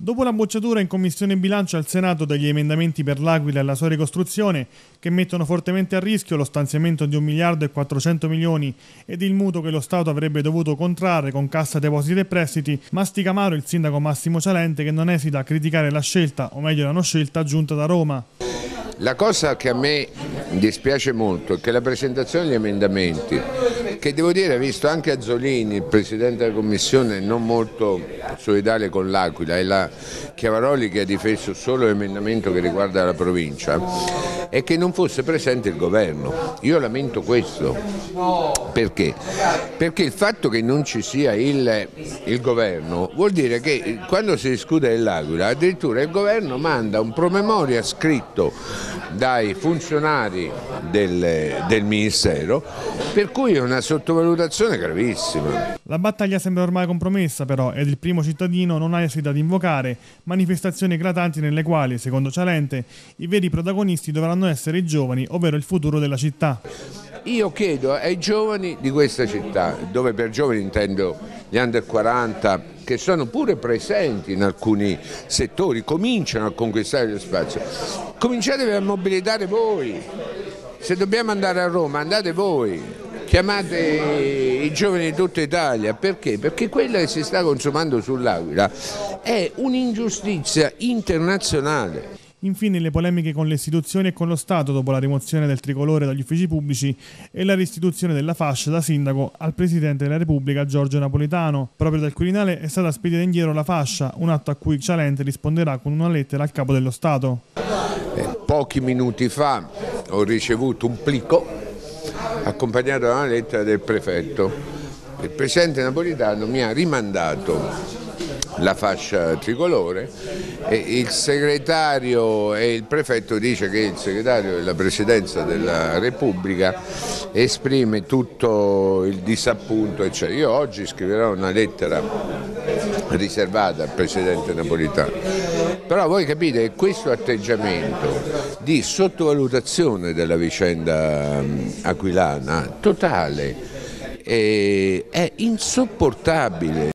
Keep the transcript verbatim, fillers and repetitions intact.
Dopo la bocciatura in Commissione Bilancio al Senato degli emendamenti per l'Aquila e la sua ricostruzione, che mettono fortemente a rischio lo stanziamento di un miliardo e quattrocento milioni ed il mutuo che lo Stato avrebbe dovuto contrarre con Cassa Depositi e Prestiti, mastica amaro il sindaco Massimo Cialente, che non esita a criticare la scelta, o meglio la non scelta, giunta da Roma. La cosa che a me dispiace molto è che la presentazione degli emendamenti, che devo dire ha visto anche Azzolini, il Presidente della Commissione, non molto solidale con l'Aquila, e la Chiavaroli che ha difeso solo l'emendamento che riguarda la provincia, è che non fosse presente il governo. Io lamento questo. Perché? Perché il fatto che non ci sia il, il governo vuol dire che quando si discute dell'Aquila addirittura il governo manda un promemoria scritto dai funzionari del, del Ministero, per cui è una sottovalutazione gravissima. La battaglia sembra ormai compromessa però ed il primo cittadino non ha esitato ad invocare manifestazioni eclatanti nelle quali, secondo Cialente, i veri protagonisti dovranno essere i giovani, ovvero il futuro della città. Io chiedo ai giovani di questa città, dove per giovani intendo gli under quaranta, che sono pure presenti in alcuni settori, cominciano a conquistare lo spazio, cominciatevi a mobilitare voi. Se dobbiamo andare a Roma, andate voi, chiamate i giovani di tutta Italia. Perché? Perché quella che si sta consumando sull'Aquila è un'ingiustizia internazionale. Infine le polemiche con le istituzioni e con lo Stato dopo la rimozione del tricolore dagli uffici pubblici e la restituzione della fascia da sindaco al Presidente della Repubblica Giorgio Napolitano. Proprio dal Quirinale è stata spedita indietro la fascia, un atto a cui Cialente risponderà con una lettera al Capo dello Stato. Eh, pochi minuti fa ho ricevuto un plico accompagnato da una lettera del prefetto. Il Presidente Napolitano mi ha rimandato la fascia tricolore e il segretario e il prefetto dice che il segretario della Presidenza della Repubblica esprime tutto il disappunto, eccetera. Io oggi scriverò una lettera riservata al Presidente Napolitano, però voi capite che questo atteggiamento di sottovalutazione della vicenda aquilana totale è insopportabile.